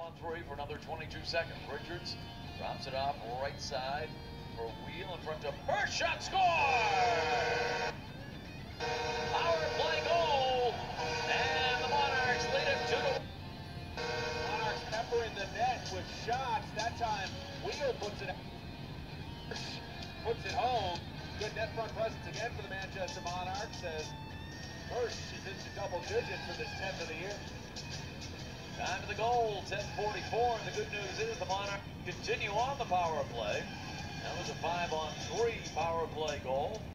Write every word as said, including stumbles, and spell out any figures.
on three for another twenty-two seconds. Richards drops it off right side for Wheel in front of Mersch. Shot, score! Power play goal, and the Monarchs lead it two to one. Monarchs peppering the net with shots. That time, Wheel puts it puts it home. Good net front presence again for the Manchester Monarchs as Mersch is into double digits for this tenth of the year. Time to the goal, ten forty-four, and the good news is the Monarchs continue on the power play. That was a five on three power play goal.